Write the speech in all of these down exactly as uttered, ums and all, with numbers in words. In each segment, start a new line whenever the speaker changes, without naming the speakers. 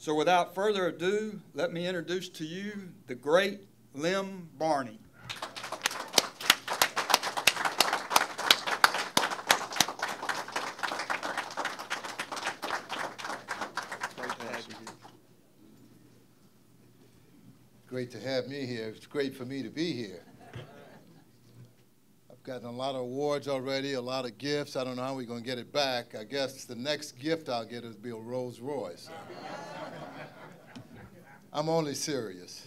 So without further ado, let me introduce to you the great Lem Barney.
Great to have me here. It's great for me to be here. I've gotten a lot of awards already, a lot of gifts. I don't know how we're going to get it back. I guess the next gift I'll get is be a Rolls Royce. I'm only serious.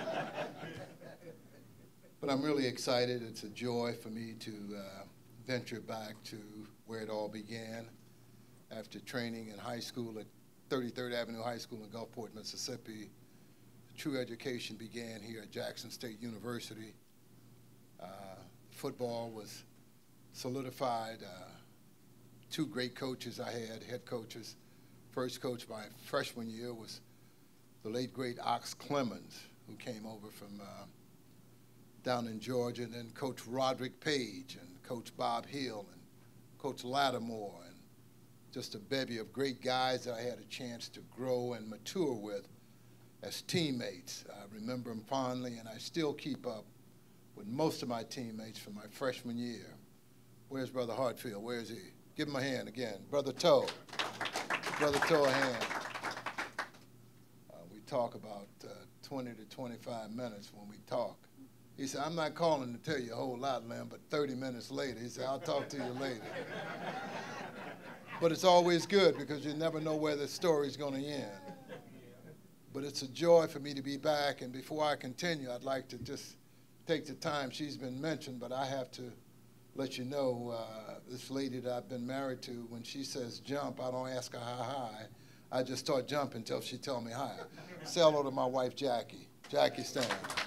But I'm really excited. It's a joy for me to uh, venture back to where it all began after training in high school at thirty-third Avenue High School in Gulfport, Mississippi. True education began here at Jackson State University. Uh, football was solidified. Uh, two great coaches I had, head coaches. First coach my freshman year was the late, great Ox Clemens, who came over from uh, down in Georgia, and then Coach Roderick Page and Coach Bob Hill and Coach Lattimore, and just a bevy of great guys that I had a chance to grow and mature with as teammates. I remember them fondly, and I still keep up with most of my teammates from my freshman year. Where's Brother Hartfield? Where is he? Give him a hand again. Brother Toe. Brother Toe a hand. Uh, we talk about uh, twenty to twenty-five minutes when we talk. He said, I'm not calling to tell you a whole lot, Lem, but thirty minutes later, he said, I'll talk to you later. But it's always good because you never know where the story's going to end. But it's a joy for me to be back, and before I continue, I'd like to just take the time. She's been mentioned, but I have to let you know, uh, this lady that I've been married to, when she says jump, I don't ask her how high. I just start jumping until she tells me hi. Say hello to my wife, Jackie. Jackie Stan.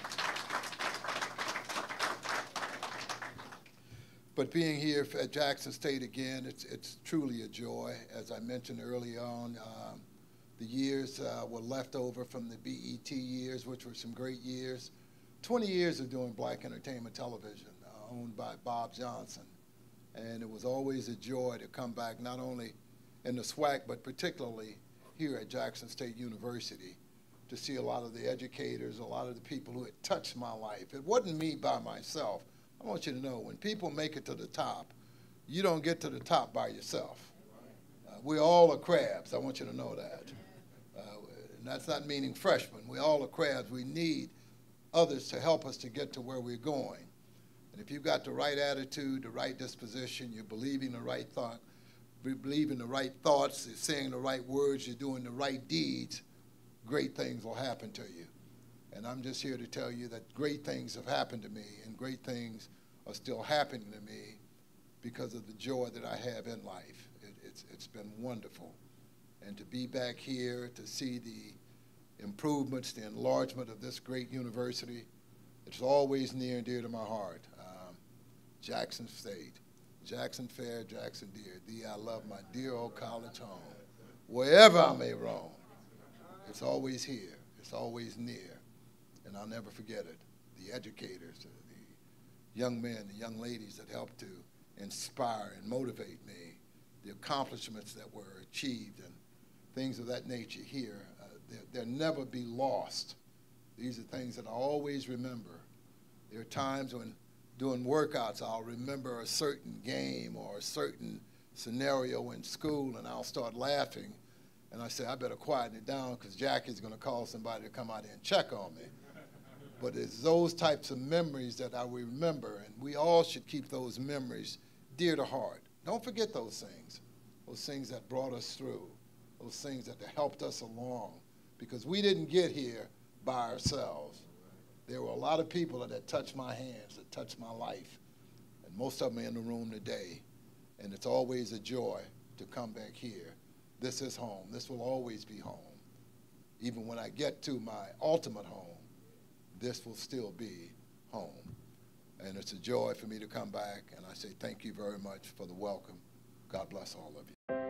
But being here at Jackson State again, it's, it's truly a joy. As I mentioned early on, um, the years uh, were left over from the B E T years, which were some great years. twenty years of doing black entertainment television, uh, owned by Bob Johnson. And it was always a joy to come back, not only in the SWAC, but particularly here at Jackson State University, to see a lot of the educators, a lot of the people who had touched my life. It wasn't me by myself. I want you to know, when people make it to the top, you don't get to the top by yourself. Uh, we all are crabs. I want you to know that. And that's not meaning freshmen. We all are crabs. We need others to help us to get to where we're going. And if you've got the right attitude, the right disposition, you're believing the right thought, believing the right thoughts, you're saying the right words, you're doing the right deeds, great things will happen to you. And I'm just here to tell you that great things have happened to me, and great things are still happening to me because of the joy that I have in life. It, it's, it's been wonderful. And to be back here, to see the improvements, the enlargement of this great university, it's always near and dear to my heart. Um, Jackson State, Jackson Fair, Jackson Deer, thee I love, my dear old college home. Wherever I may roam, it's always here, it's always near, and I'll never forget it. The educators, the young men, the young ladies that helped to inspire and motivate me, the accomplishments that were achieved, and things of that nature here, uh, they'll never be lost. These are things that I always remember. There are times when doing workouts, I'll remember a certain game or a certain scenario in school, and I'll start laughing, and I say, I better quieten it down because Jackie's going to call somebody to come out here and check on me. But it's those types of memories that I remember, and we all should keep those memories dear to heart. Don't forget those things, those things that brought us through, those things that helped us along, because we didn't get here by ourselves. There were a lot of people that touched my hands, that touched my life, and most of them are in the room today, and it's always a joy to come back here. This is home. This will always be home. Even when I get to my ultimate home, this will still be home. And it's a joy for me to come back, and I say thank you very much for the welcome. God bless all of you.